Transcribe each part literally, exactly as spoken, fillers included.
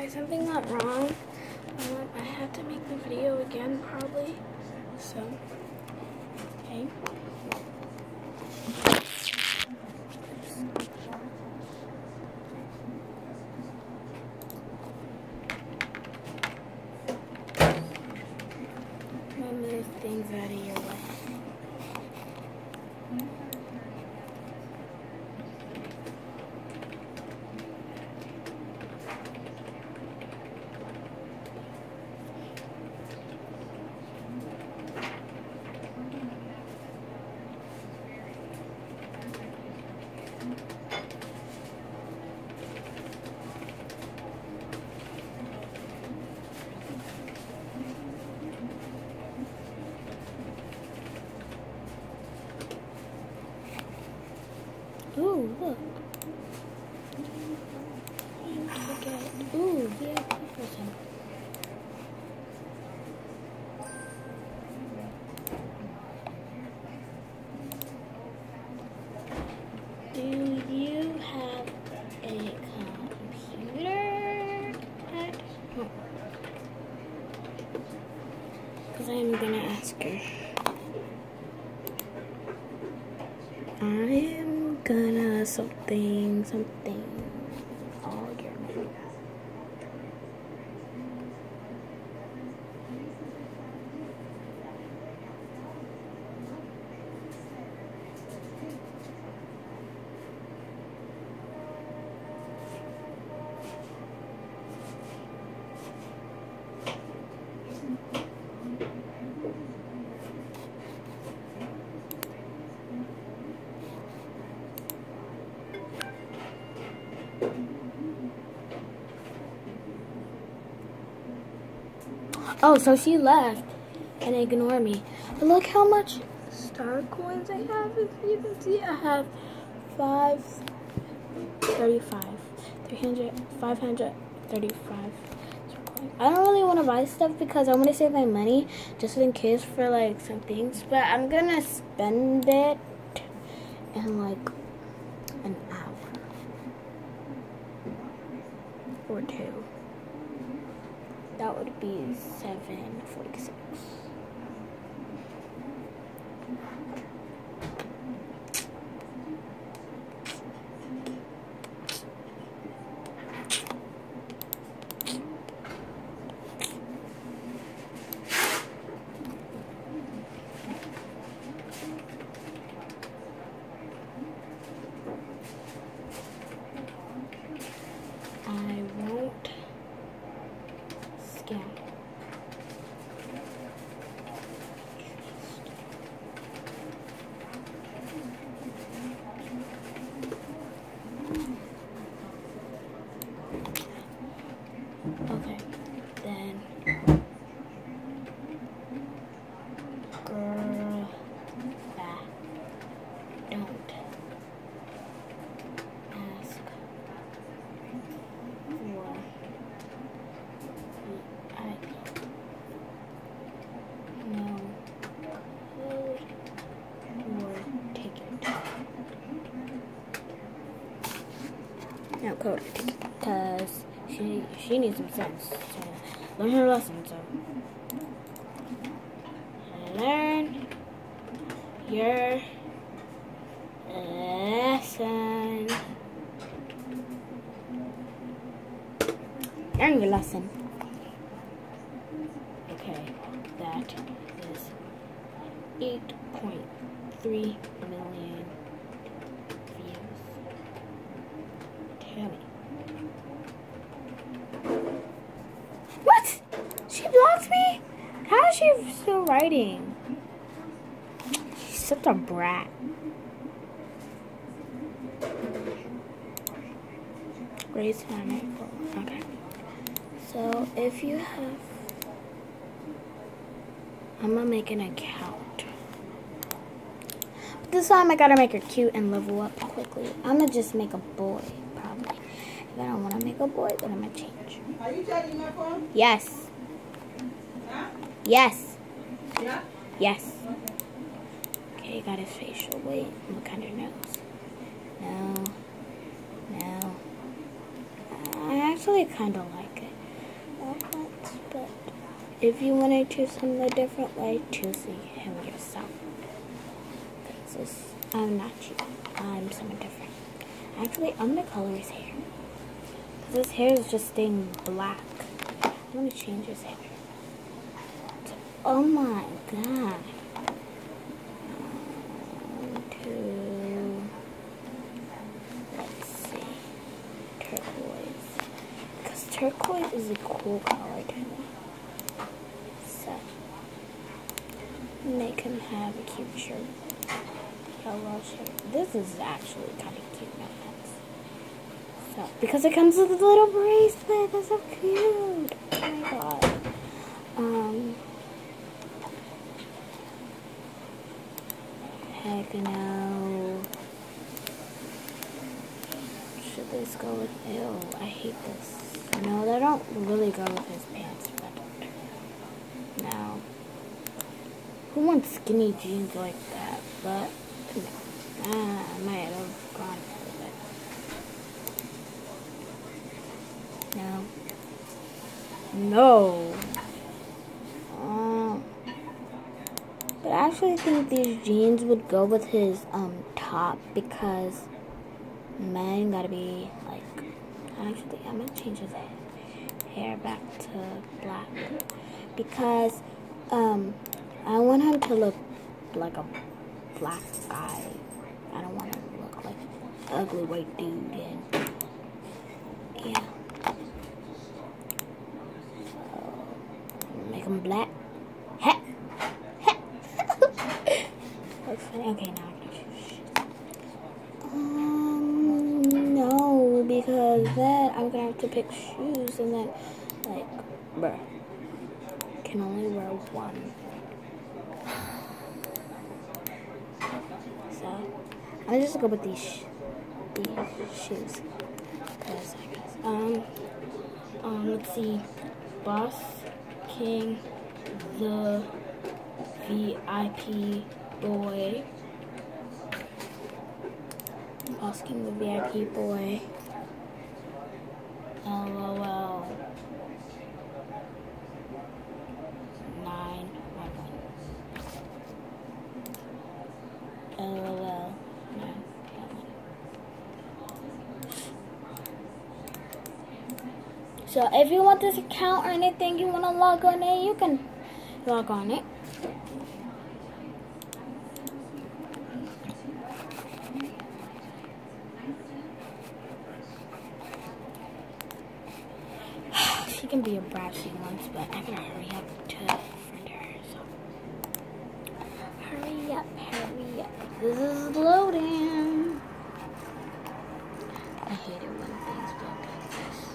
guys, something went wrong. Um, I have to make the video again probably. So, okay. Move things out of your way. Ooh, look. Forget. Ooh, V I P person. Do you have a computer at home? Because I'm gonna ask her. I am gonna something, something, all your name. Oh, so she left and ignored me. But look how much star coins I have. If you can see, I have five, thirty-five, three hundred, five hundred thirty-five. I don't really want to buy stuff because I want to save my money just in case for like some things. But I'm gonna spend it in like an hour or two. That would be seven forty-six. I won't scam. Okay, then girl back. Don't ask for I no code or ticket. No code or ticket because she she needs some sense to learn her lesson. So learn your lesson. Learn your lesson. Okay, that is eight point three million views. Tell me. What? She blocked me? How is she still writing? She's such a brat. Raise hand. Okay. So if you have, I'm gonna make an account. But this time I gotta make her cute and level up quickly. I'm gonna just make a boy, probably. If I don't wanna make a boy, then I'm gonna change. Are you charging my phone? Yes. Yeah? Yes. Yeah? Yes. Okay, got his facial. Wait, look under nose. No. No. I actually kind of like it. if you want to choose him a different way, choose him yourself. Because I'm not you. I'm someone different. Actually, I'm going to color his hair. Because his hair is just staying black. I'm going to change his hair. So, oh my god. One, two, let's see. Turquoise. Because turquoise is a cool color to me. So, make him have a cute shirt. Yellow shirt. This is actually kind of cute, no offense. So, because it comes with a little bracelet. That's so cute. Oh my god. Um. Heck no. Should this go with, ew, I hate this. No, they don't really go with his pants, but no. Who wants skinny jeans like that? But no. Ah, I might have gone with it. No. No. Um, but I actually think these jeans would go with his um top because men gotta be like. Actually, I'm gonna change his hair back to black because um I want him to look like a black guy. I don't want him to look like an ugly white dude. And yeah. Make him black. Ha! Ha! That's funny. Okay, now I can choose. Um, no, because then I'm gonna have to pick shoes, and then, like, bruh, can only wear one. So, I'm just gonna go with these, sh these shoes. Cause I guess, um, um, let's see, Boss King, the V I P boy. Boss King, the V I P boy. LOL. Nine one one. LOL. Nine one one. So if you want this account or anything, you want to log on it, you can log on it. She can be a brat she wants, but I gotta hurry up to friend her. So hurry up, hurry up. This is loading. I hate it when things load like this.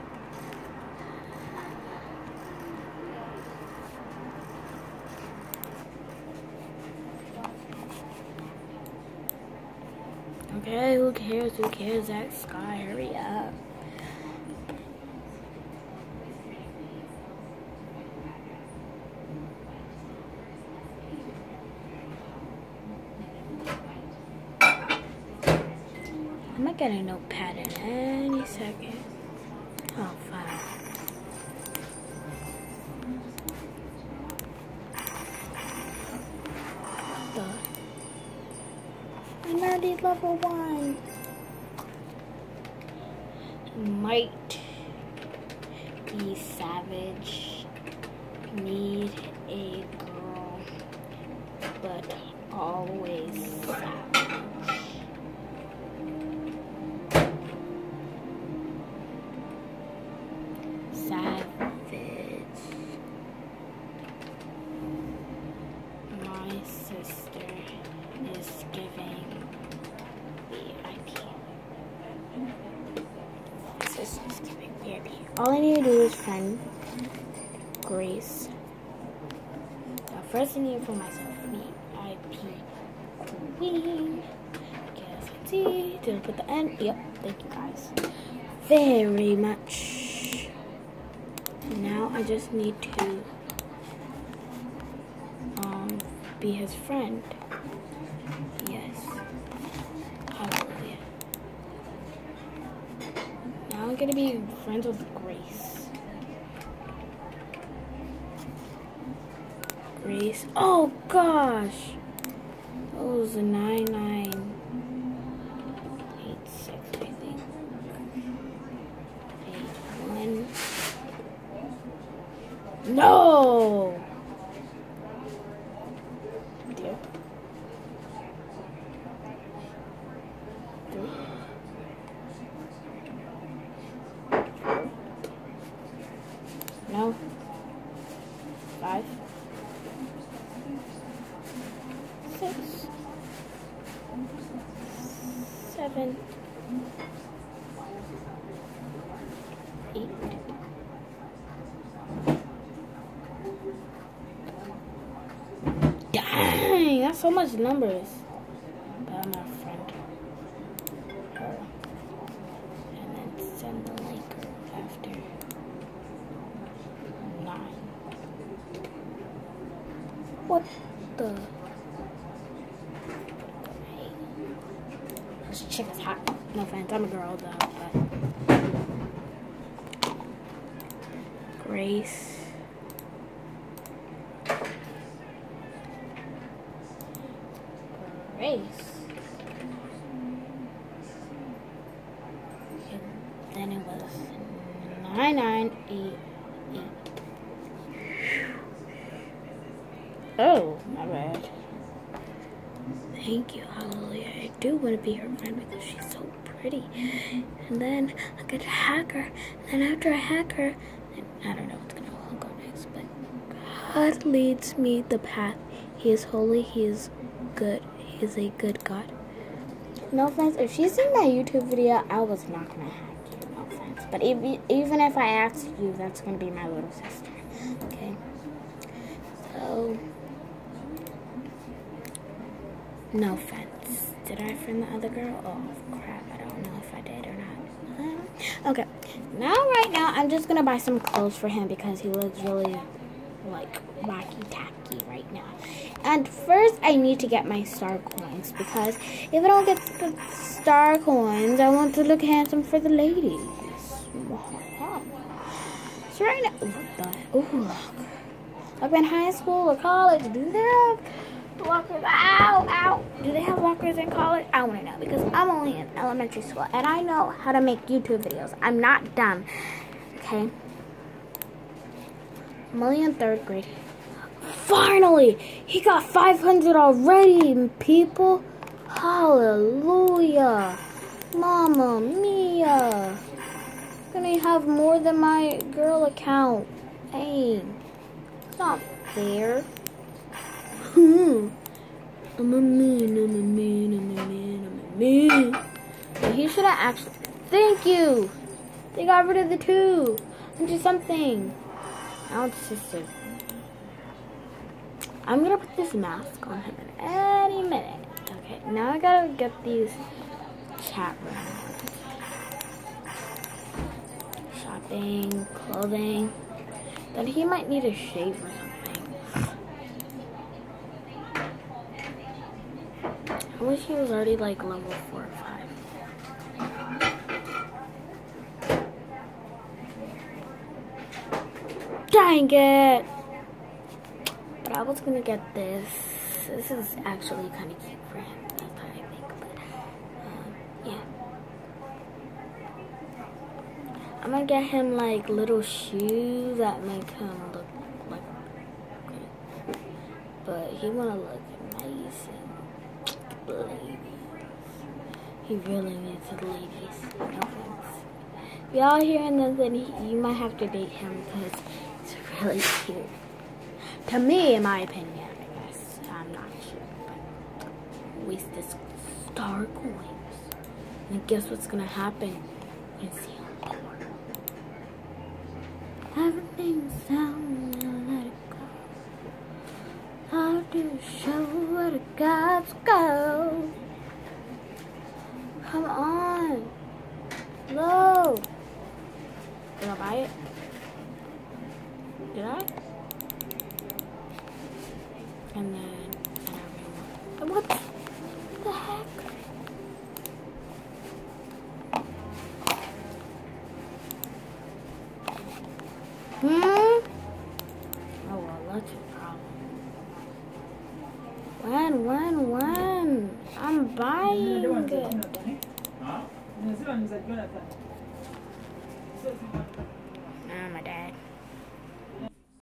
Okay, who cares? Who cares? That Sky, hurry up. I'm gonna get a notepad in any second. Oh, fine. I'm already level one. Might be savage. Need a girl, but always savage. Savage. My sister is giving V I P. My sister's giving V I P. All I need to do is friend Grace. Now, first I need for myself V I P Queen. Guess I see. Did I put the N? Yep. Thank you guys very much. Now I just need to um be his friend. Yes. Hallelujah. Now I'm gonna be friends with Grace. Grace. Oh gosh. That was a nine nine eight six, I think. Eight one. No. Dear. Three. No. Five. Six. Seven. Eight. Dang, that's so much numbers. But I'm not a friend. Her. And then send the link after. Nine. What the? This chick is hot. No offense, I'm a girl though, but. Grace. Grace. And then it was nine nine eight eight. Oh, my bad. Thank you, hallelujah. I do want to be her friend because she's so pretty. And then I could hack her. And then after I hack her, I don't know what's going to go next, but God leads me the path. He is holy. He is good. He is a good God. No offense. If she's in my YouTube video, I was not going to hack you. No offense. But if, even if I ask you, that's going to be my little sister. Okay? So, no offense. Did I friend the other girl? Oh, crap. I don't know if I did or not. Okay, now right now I'm just gonna buy some clothes for him because he looks really like wacky tacky right now. And first I need to get my star coins because if I don't get the star coins, I want to look handsome for the ladies. So right now, what the? Ooh, look. Like in high school or college, do they have lockers? Ow, ow. Do they have lockers in college? I want to know because I'm only in elementary school and I know how to make YouTube videos. I'm not dumb. Okay. I'm only in third grade. Finally, he got five hundred already, people. Hallelujah. Mama mia. Gonna have more than my girl account. Hey, it's not fair. Hmm. I'm a man, I'm a man, I'm a man, I'm a man. But he should have actually. Thank you. They got rid of the two. Into something. Now it's just a. I'm gonna put this mask on him in any minute. Okay, now I gotta get these chat rooms. Shopping, clothing. Then he might need a shave or something. I wish he was already like level four or five. Dang it! But I was gonna get this. This is actually kind of cute for him. That's what I think. But um, yeah, I'm gonna get him like little shoes that make him look like good. But he wanna look nice and ladies. He really needs the ladies. No offense. If y'all hearing this, then he, you might have to date him because he's really cute. To me, in my opinion, I guess. I'm not sure. But waste this star coins. And guess what's gonna happen? You can see him more. Everything's down, let it go. How to show where the gods go. Come on. Low. Did I buy it? Did I? And then, and what the heck? Hmm? Oh, well, that's a problem. When, when, when? I'm buying it. Huh? Oh, my dad.